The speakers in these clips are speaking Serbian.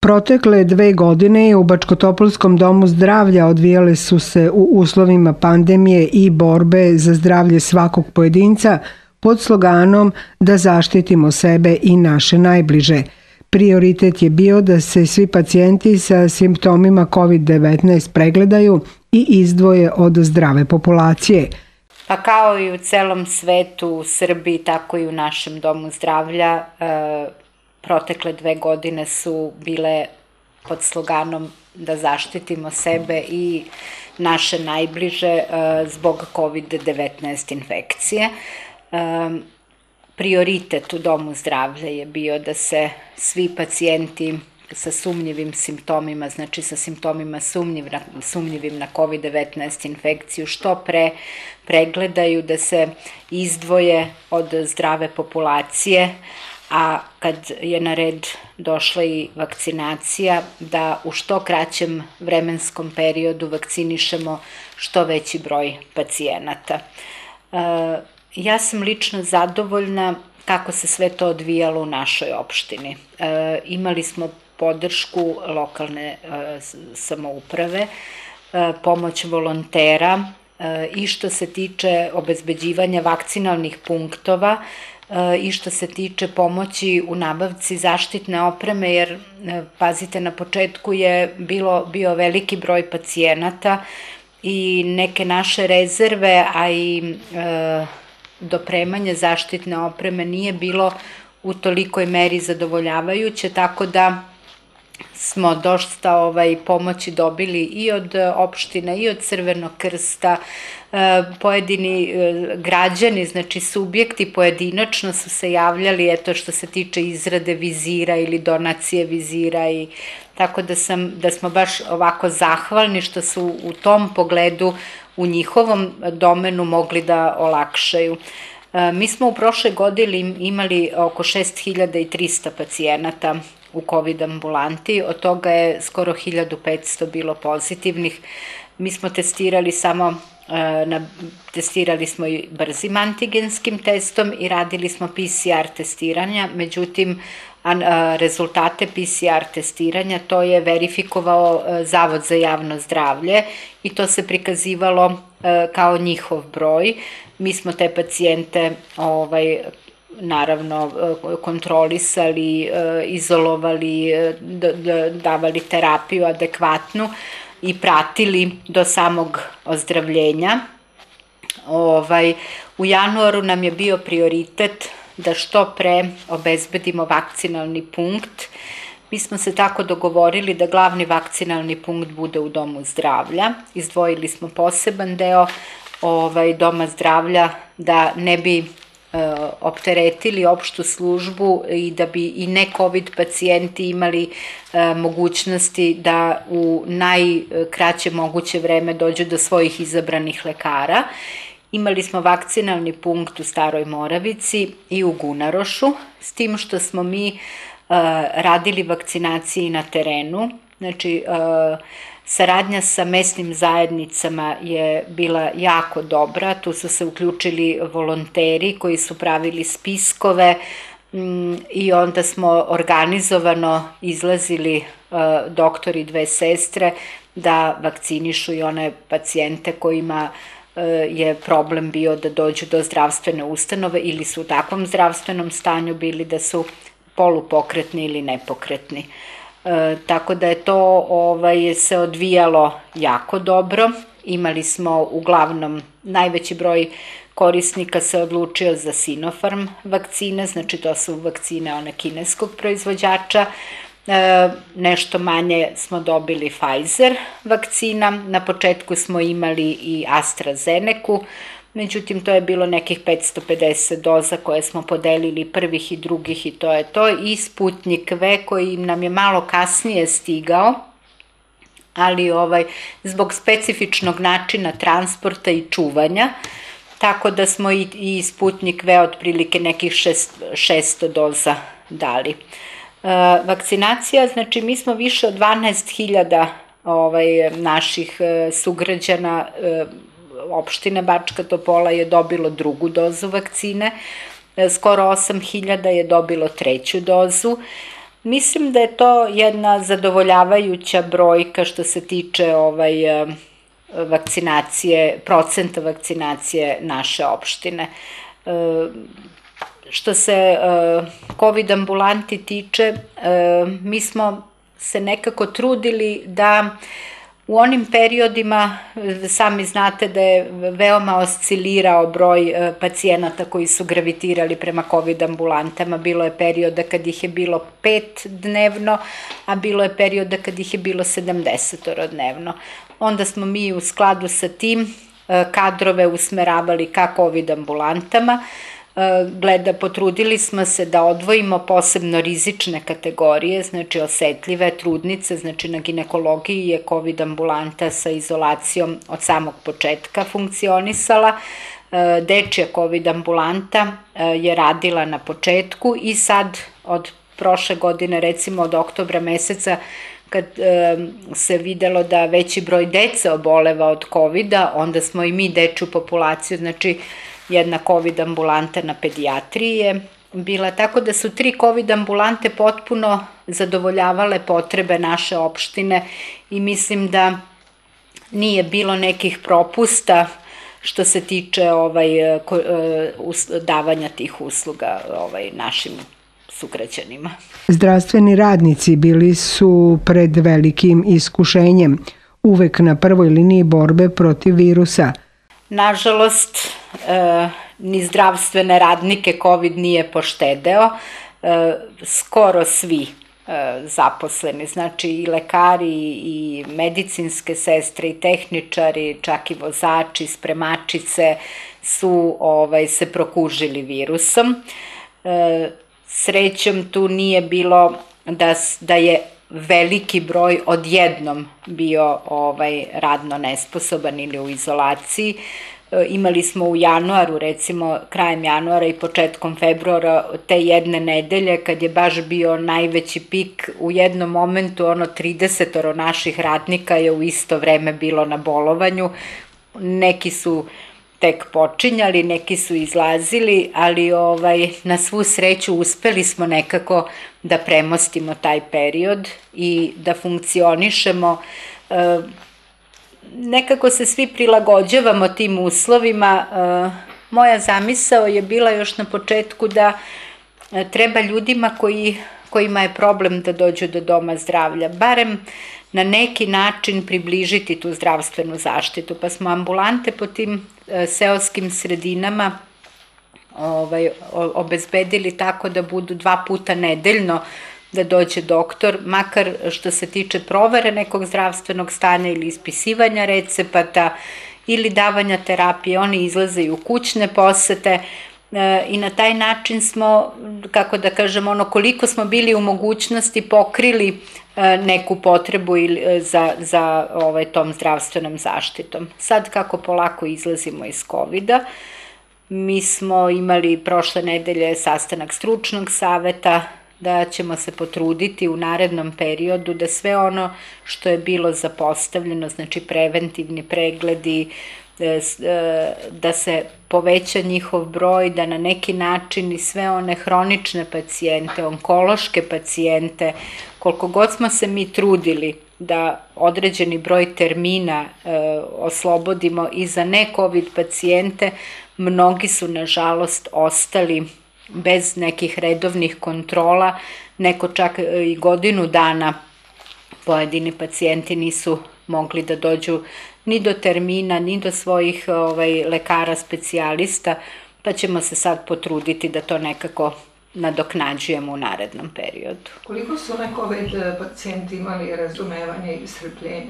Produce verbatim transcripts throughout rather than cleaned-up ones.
Protekle dve godine u Bačkotopolskom domu zdravlja odvijale su se u uslovima pandemije i borbe za zdravlje svakog pojedinca pod sloganom da zaštitimo sebe i naše najbliže. Prioritet je bio da se svi pacijenti sa simptomima kovid devetnaest pregledaju i izdvoje od zdrave populacije. Pa kao i u celom svetu, u Srbiji, tako i u našem domu zdravlja, protekle dve godine su bile pod sloganom da zaštitimo sebe i naše najbliže zbog kovid devetnaest infekcije. Prioritet u domu zdravlja je bio da se svi pacijenti sa sumnjivim simptomima, znači sa simptomima sumnjivim na kovid devetnaest infekciju, što pre pregledaju, da se izdvoje od zdrave populacije, a kad je na red došla i vakcinacija, da u što kraćem vremenskom periodu vakcinišemo što veći broj pacijenata. Ja sam lično zadovoljna kako se sve to odvijalo u našoj opštini. Imali smo podršku lokalne samouprave, pomoć volontera i što se tiče obezbeđivanja vakcinalnih punktova i što se tiče pomoći u nabavci zaštitne opreme, jer pazite, na početku je bilo, bio veliki broj pacijenata i neke naše rezerve, a i dopremanje zaštitne opreme nije bilo u tolikoj meri zadovoljavajuće, tako da smo dosta ovaj, pomoći dobili i od opština i od Crvenog krsta. Pojedini građani, znači subjekti pojedinačno su se javljali, eto što se tiče izrade vizira ili donacije vizira, i tako da, sam, da smo baš ovako zahvalni što su u tom pogledu u njihovom domenu mogli da olakšaju. Mi smo u prošle godini imali oko šest hiljada trista pacijenata u kovid ambulanti, od toga je skoro hiljadu petsto bilo pozitivnih. Mi smo testirali samo, testirali smo i brzim antigenskim testom i radili smo P C R testiranja, međutim rezultate P C R testiranja to je verifikovao Zavod za javno zdravlje i to se prikazivalo kao njihov broj. Mi smo te pacijente ovaj, naravno kontrolisali, izolovali, davali terapiju adekvatnu i pratili do samog ozdravljenja. Ovaj, u januaru nam je bio prioritet da što pre obezbedimo vakcinalni punkt. Mi smo se tako dogovorili da glavni vakcinalni punkt bude u domu zdravlja. Izdvojili smo poseban deo ovaj, doma zdravlja da ne bi opteretili opštu službu i da bi i ne kovid pacijenti imali mogućnosti da u najkraće moguće vreme dođu do svojih izabranih lekara. Imali smo vakcinalni punkt u Staroj Moravici i u Gunarošu, s tim što smo mi radili vakcinaciji na terenu. Znači, saradnja sa mesnim zajednicama je bila jako dobra, tu su se uključili volonteri koji su pravili spiskove i onda smo organizovano izlazili doktori, dve sestre, da vakcinišu i one pacijente kojima je problem bio da dođu do zdravstvene ustanove ili su u takvom zdravstvenom stanju bili da su polupokretni ili nepokretni. E, tako da je to ovaj, se odvijalo jako dobro. Imali smo uglavnom najveći broj korisnika se odlučio za Sinopharm vakcine, znači to su vakcine one kineskog proizvođača. E, nešto manje smo dobili Pfizer vakcina, na početku smo imali i AstraZeneku, međutim to je bilo nekih petsto pedeset doza koje smo podelili prvih i drugih i to je to, i Sputnik V koji nam je malo kasnije stigao, ali ovaj, zbog specifičnog načina transporta i čuvanja, tako da smo i, i Sputnik V otprilike nekih šesto doza dali. Vakcinacija, znači mi smo više od dvanaest hiljada ovaj, naših sugrađana, opštine Bačka Topola je dobilo drugu dozu vakcine, skoro osam hiljada je dobilo treću dozu. Mislim da je to jedna zadovoljavajuća brojka što se tiče ovaj, vakcinacije, procenta vakcinacije naše opštine. Što se COVID ambulanti tiče, mi smo se nekako trudili da u onim periodima, sami znate da je veoma oscilirao broj pacijenata koji su gravitirali prema COVID ambulantama. Bilo je perioda kad ih je bilo pet dnevno, a bilo je perioda kad ih je bilo sedamdesetoro dnevno. Onda smo mi u skladu sa tim kadrove usmeravali ka COVID ambulantama. Gleda, potrudili smo se da odvojimo posebno rizične kategorije, znači osetljive trudnice, znači na ginekologiji je COVID ambulanta sa izolacijom od samog početka funkcionisala, dečja COVID ambulanta je radila na početku i sad od prošle godine, recimo od oktobra meseca, kad se videlo da veći broj dece oboleva od COVID-a, onda smo i mi dečju populaciju, znači jedna COVID ambulanta na pedijatriji je bila, tako da su tri COVID ambulante potpuno zadovoljavale potrebe naše opštine i mislim da nije bilo nekih propusta što se tiče ovaj, davanja tih usluga ovaj, našim sugrađanima. Zdravstveni radnici bili su pred velikim iskušenjem, uvek na prvoj liniji borbe protiv virusa. Nažalost, ni zdravstvene radnike COVID nije poštedeo, skoro svi zaposleni, znači i lekari i medicinske sestre i tehničari, čak i vozači, spremačice su ovaj, se prokužili virusom. Srećom tu nije bilo da, da je veliki broj odjednom bio ovaj, radno nesposoban ili u izolaciji. Imali smo u januaru, recimo krajem januara i početkom februara, te jedne nedelje kad je baš bio najveći pik, u jednom momentu ono tridesetoro naših radnika je u isto vreme bilo na bolovanju. Neki su tek počinjali, neki su izlazili, ali ovaj, na svu sreću uspeli smo nekako da premostimo taj period i da funkcionišemo. Nekako se svi prilagođavamo tim uslovima. Moja zamisao je bila još na početku da treba ljudima koji, kojima je problem da dođu do doma zdravlja, barem na neki način približiti tu zdravstvenu zaštitu, pa smo ambulante po tim seoskim sredinama ovaj, obezbedili tako da budu dva puta nedeljno da dođe doktor, makar što se tiče provere nekog zdravstvenog stanja ili ispisivanja recepata ili davanja terapije, oni izlaze i u kućne posete i na taj način smo, kako da kažem, ono koliko smo bili u mogućnosti pokrili neku potrebu za, za ovaj, tom zdravstvenom zaštitom. Sad kako polako izlazimo iz COVID-a, mi smo imali prošle nedelje sastanak stručnog saveta, da ćemo se potruditi u narednom periodu da sve ono što je bilo zapostavljeno, znači preventivni pregledi, da se poveća njihov broj, da na neki način i sve one hronične pacijente, onkološke pacijente, koliko god smo se mi trudili da određeni broj termina oslobodimo i za ne-COVID pacijente, mnogi su nažalost ostali bez nekih redovnih kontrola, neko čak i godinu dana pojedini pacijenti nisu mogli da dođu ni do termina, ni do svojih ovaj, lekara specijalista, pa ćemo se sad potruditi da to nekako nadoknađujemo u narednom periodu. Koliko su ne COVID pacijenti imali razumevanja i strpljenja?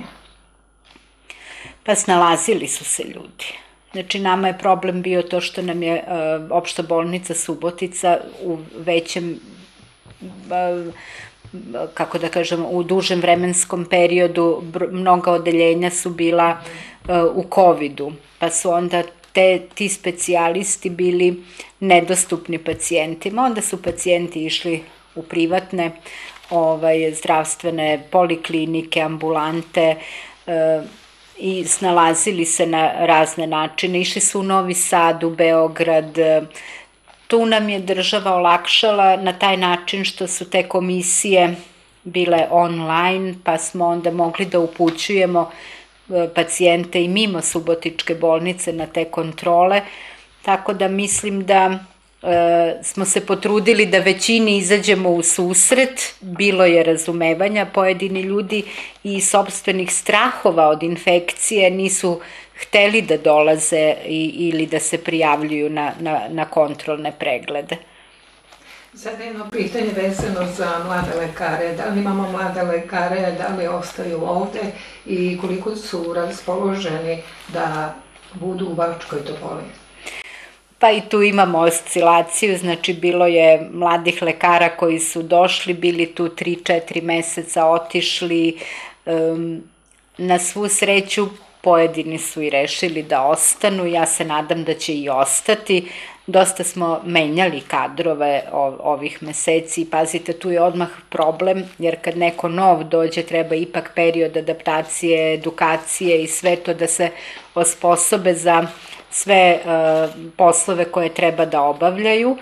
Pa snalazili su se ljudi. Znači, nama je problem bio to što nam je uh, opšta bolnica Subotica u većem, uh, kako da kažem, u dužem vremenskom periodu, mnoga odeljenja su bila uh, u COVID-u, pa su onda te, ti specijalisti bili nedostupni pacijentima. Onda su pacijenti išli u privatne ovaj, zdravstvene poliklinike, ambulante, uh, i snalazili se na razne načine. Išli su u Novi Sad, u Beograd, tu nam je država olakšala na taj način što su te komisije bile online, pa smo onda mogli da upućujemo pacijente i mimo Subotičke bolnice na te kontrole, tako da mislim da e, smo se potrudili da većini izađemo u susret, bilo je razumevanja, pojedini ljudi i sopstvenih strahova od infekcije nisu hteli da dolaze i, ili da se prijavljuju na, na, na kontrolne preglede. Sada jedno pitanje vezano za mlade lekare. Da li imamo mlade lekare, da li ostaju ovde i koliko su raspoloženi da budu u Bačkoj Topoli? Pa i tu imamo oscilaciju, znači bilo je mladih lekara koji su došli, bili tu tri četiri meseca, otišli. Um, na svu sreću pojedini su i rešili da ostanu, ja se nadam da će i ostati. Dosta smo menjali kadrove ovih meseci i pazite, tu je odmah problem, jer kad neko nov dođe treba ipak period adaptacije, edukacije i sve to da se osposobe za sve poslove koje treba da obavljaju.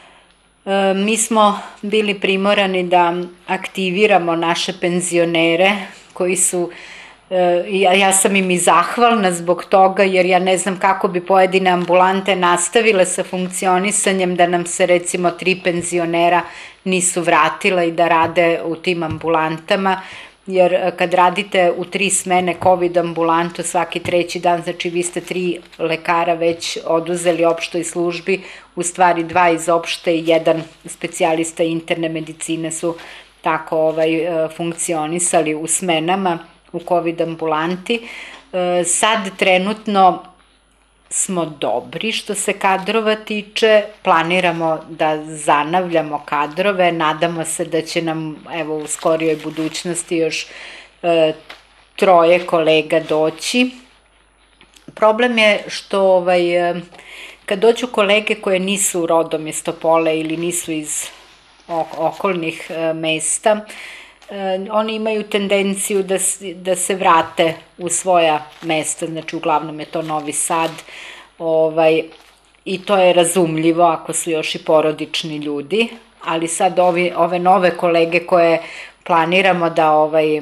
Mi smo bili primorani da aktiviramo naše penzionere koji su, ja sam im i zahvalna zbog toga, jer ja ne znam kako bi pojedine ambulante nastavile sa funkcionisanjem da nam se recimo tri penzionera nisu vratila i da rade u tim ambulantama, jer kad radite u tri smene COVID ambulantu svaki treći dan, znači vi ste tri lekara već oduzeli opštoj službi, u stvari dva iz opšte i jedan specijalista interne medicine su tako ovaj, funkcionisali u smenama u COVID ambulanti. Sad trenutno smo dobri što se kadrova tiče, planiramo da zanavljamo kadrove, nadamo se da će nam evo u skorijoj budućnosti još e, troje kolega doći. Problem je što ovaj, kad dođu kolege koje nisu rodom iz Topole ili nisu iz okolnih mesta, oni imaju tendenciju da, da se vrate u svoja mesta, znači uglavnom je to Novi Sad, ovaj, i to je razumljivo ako su još i porodični ljudi, ali sad ovi, ove nove kolege koje planiramo da ovaj, e,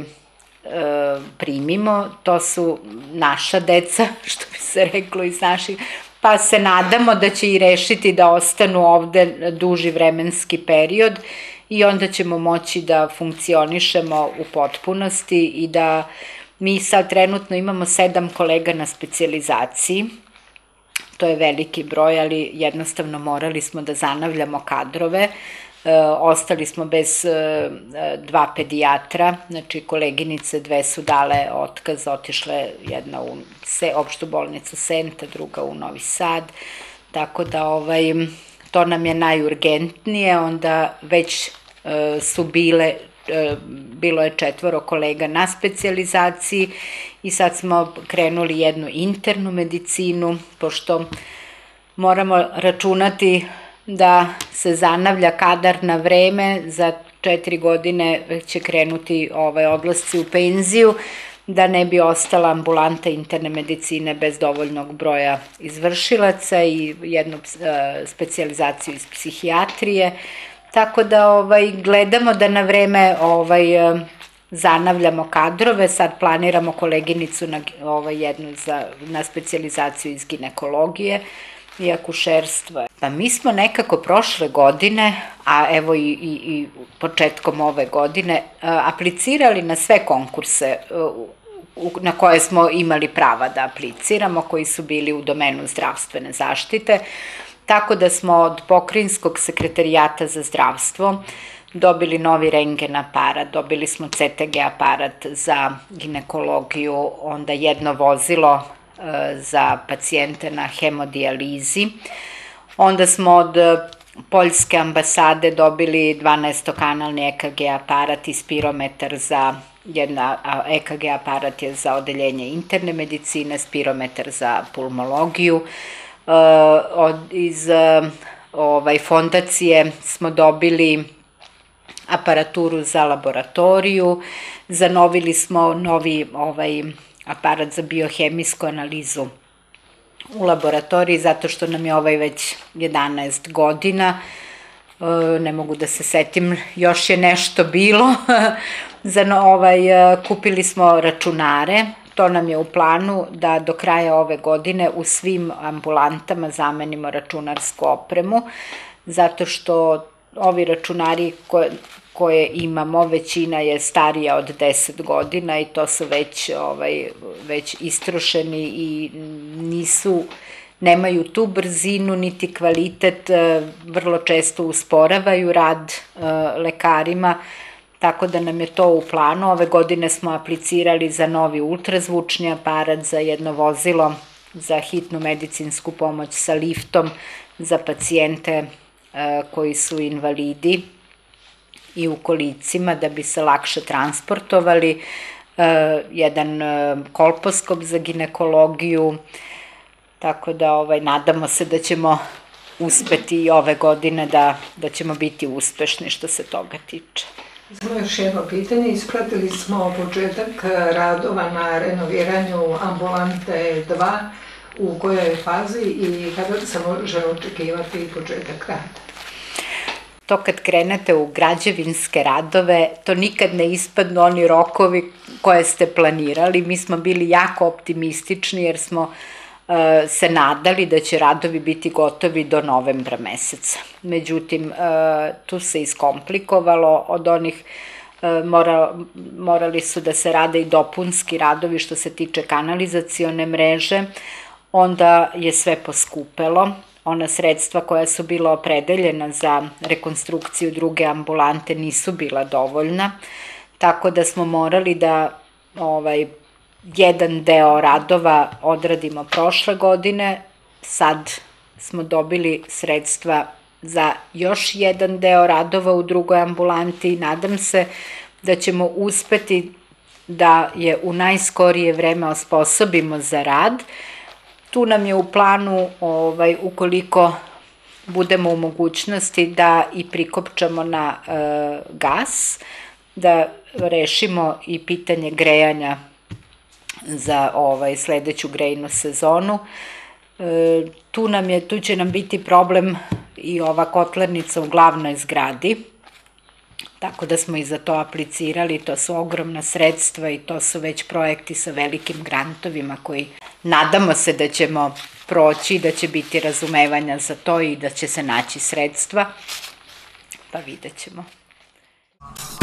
primimo, to su naša deca, što bi se reklo iz naših, pa se nadamo da će i rešiti da ostanu ovde duži vremenski period, i onda ćemo moći da funkcionišemo u potpunosti i da mi sad trenutno imamo sedam kolega na specijalizaciji. To je veliki broj, ali jednostavno morali smo da zanavljamo kadrove. E, ostali smo bez e, dva pedijatra, znači koleginice dve su dale otkaz, otišle jedna u se, opštu bolnicu Senta, druga u Novi Sad, tako da ovaj, to nam je najurgentnije, onda već su bile, bilo je četvoro kolega na specijalizaciji i sad smo krenuli jednu internu medicinu, pošto moramo računati da se zanavlja kadar na vreme, za četiri godine će krenuti ovaj, odlasci u penziju, da ne bi ostala ambulanta interne medicine bez dovoljnog broja izvršilaca i jednu specijalizaciju iz psihijatrije. Tako da ovaj, gledamo da na vreme ovaj, zanavljamo kadrove, sad planiramo koleginicu na, ovaj, jednu za, na specijalizaciju iz ginekologije i akušerstva. Pa mi smo nekako prošle godine, a evo i, i, i početkom ove godine, aplicirali na sve konkurse na koje smo imali prava da apliciramo, koji su bili u domenu zdravstvene zaštite. Tako da smo od Pokrajinskog sekretarijata za zdravstvo dobili novi rentgen aparat, dobili smo C T G aparat za ginekologiju, onda jedno vozilo e, za pacijente na hemodijalizi. Onda smo od Poljske ambasade dobili dvanaestokanalni E K G aparat i spirometar za jedna, E K G aparat je za odeljenje interne medicine, spirometar za pulmologiju. Od, iz ovaj, fondacije smo dobili aparaturu za laboratoriju, zanovili smo novi ovaj, aparat za biohemijsku analizu u laboratoriji zato što nam je ovaj već jedanaest godina. Ne mogu da se setim, još je nešto bilo. Za ovaj, kupili smo računare, to nam je u planu da do kraja ove godine u svim ambulantama zamenimo računarsku opremu, zato što ovi računari koje, koje imamo, većina je starija od deset godina i to su već, ovaj, već istrošeni i nisu, nemaju tu brzinu niti kvalitet, vrlo često usporavaju rad lekarima, tako da nam je to u planu. Ove godine smo aplicirali za novi ultrazvučni aparat, za jedno vozilo za hitnu medicinsku pomoć sa liftom za pacijente koji su invalidi i u kolicima da bi se lakše transportovali, jedan kolposkop za ginekologiju, tako da ovaj, nadamo se da ćemo uspeti i ove godine da, da ćemo biti uspešni što se toga tiče. Samo još jedno pitanje, ispratili smo početak radova na renoviranju ambulante dva, u kojoj je fazi i kada se može očekivati početak rada? To kad krenete u građevinske radove, to nikad ne ispadnu oni rokovi koje ste planirali. Mi smo bili jako optimistični jer smo uh, se nadali da će radovi biti gotovi do novembra meseca. Međutim, uh, tu se iskomplikovalo od onih uh, mora, morali su da se rade i dopunski radovi što se tiče kanalizacione mreže, onda je sve poskupelo. Ona sredstva koja su bila opredeljena za rekonstrukciju druge ambulante nisu bila dovoljna, tako da smo morali da ovaj, jedan deo radova odradimo prošle godine. Sad smo dobili sredstva za još jedan deo radova u drugoj ambulanti i nadam se da ćemo uspeti da je u najskorije vreme osposobimo za rad. Tu nam je u planu, ovaj, ukoliko budemo u mogućnosti da i prikopčamo na e, gas, da rešimo i pitanje grejanja za ovaj, sledeću grejnu sezonu. E, tu, nam je, tu će nam biti problem i ova kotlarnica u glavnoj zgradi, tako da smo i za to aplicirali, to su ogromna sredstva i to su već projekti sa velikim grantovima koji nadamo se da ćemo proći, da će biti razumevanja za to i da će se naći sredstva, pa vidjet ćemo.